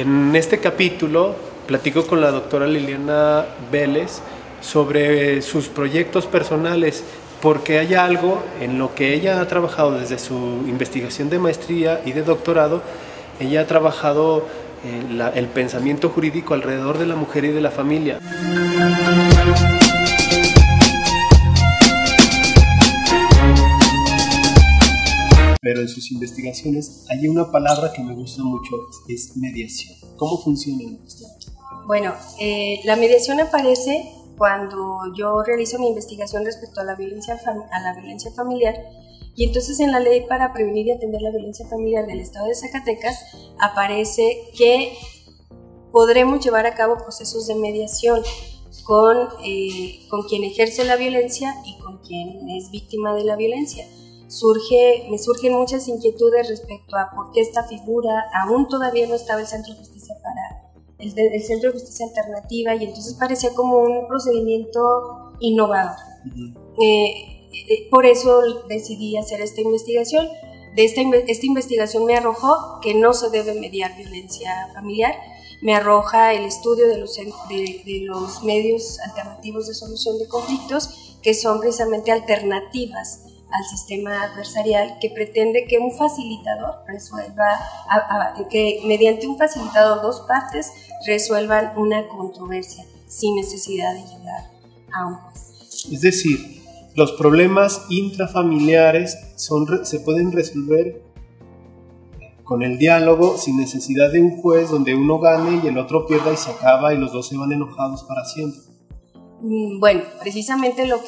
En este capítulo platico con la doctora Liliana Vélez sobre sus proyectos personales, porque hay algo en lo que ella ha trabajado desde su investigación de maestría y de doctorado. Ella ha trabajado el pensamiento jurídico alrededor de la mujer y de la familia. Pero en sus investigaciones hay una palabra que me gusta mucho, es mediación. ¿Cómo funciona en usted? Bueno, la mediación aparece cuando yo realizo mi investigación respecto a la violencia familiar, y entonces en la Ley para Prevenir y Atender la Violencia Familiar del Estado de Zacatecas aparece que podremos llevar a cabo procesos de mediación con quien ejerce la violencia y con quien es víctima de la violencia. Me surgen muchas inquietudes respecto a por qué esta figura, aún todavía no estaba el Centro de Justicia el Centro de Justicia Alternativa, y entonces parecía como un procedimiento innovador. Por eso decidí hacer esta investigación. Esta investigación me arrojó que no se debe mediar violencia familiar, me arroja el estudio de los medios alternativos de solución de conflictos, que son precisamente alternativas al sistema adversarial, que pretende que un facilitador resuelva, que mediante un facilitador dos partes resuelvan una controversia sin necesidad de llegar a un juez. Es decir, los problemas intrafamiliares se pueden resolver con el diálogo sin necesidad de un juez donde uno gane y el otro pierda y se acaba y los dos se van enojados para siempre. Bueno, precisamente lo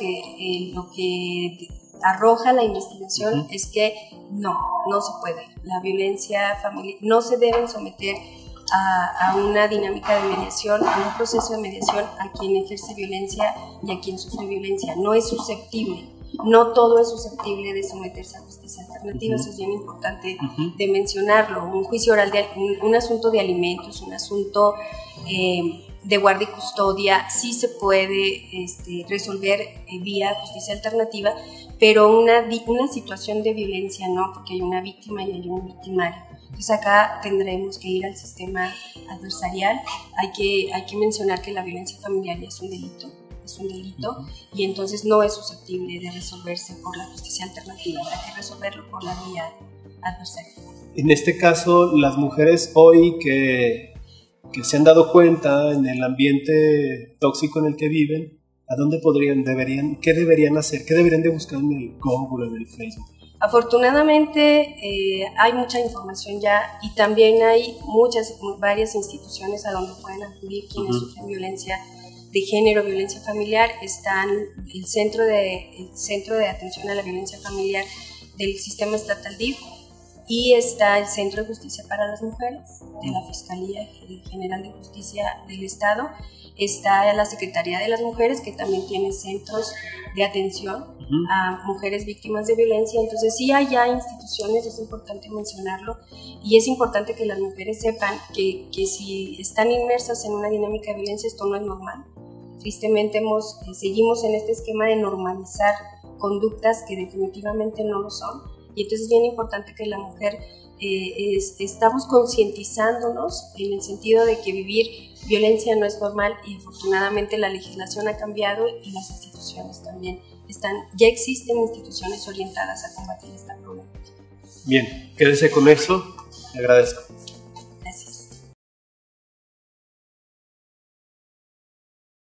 que arroja la investigación es que no se puede. La violencia familiar no se deben someter a una dinámica de mediación, a un proceso de mediación a quien ejerce violencia y a quien sufre violencia. No es susceptible, no todo es susceptible de someterse a justicia alternativa. Eso es bien importante de mencionarlo. Un juicio oral, un asunto de alimentos, un asunto de guardia y custodia, sí se puede resolver vía justicia alternativa, pero una situación de violencia no, porque hay una víctima y hay un victimario. Entonces acá tendremos que ir al sistema adversarial. Hay que mencionar que la violencia familiar ya es un delito, y entonces no es susceptible de resolverse por la justicia alternativa, hay que resolverlo por la vía adversarial. En este caso, las mujeres hoy que se han dado cuenta en el ambiente tóxico en el que viven, ¿a dónde qué deberían hacer? ¿Qué deberían de buscar en el Google, en el Facebook? Afortunadamente hay mucha información ya, y también hay varias instituciones a donde pueden acudir quienes sufren violencia de género, violencia familiar. Están el Centro de Atención a la Violencia Familiar del Sistema Estatal DIF, y está el Centro de Justicia para las Mujeres de la Fiscalía General de Justicia del Estado. Está la Secretaría de las Mujeres, que también tiene centros de atención a mujeres víctimas de violencia. Entonces sí hay ya instituciones, es importante mencionarlo, y es importante que las mujeres sepan que si están inmersas en una dinámica de violencia, esto no es normal. Tristemente seguimos en este esquema de normalizar conductas que definitivamente no lo son, y entonces es bien importante que la mujer estamos concientizándonos en el sentido de que vivir violencia no es normal, y afortunadamente la legislación ha cambiado y las instituciones también ya existen instituciones orientadas a combatir esta problemática. Bien, quédese con eso, le agradezco.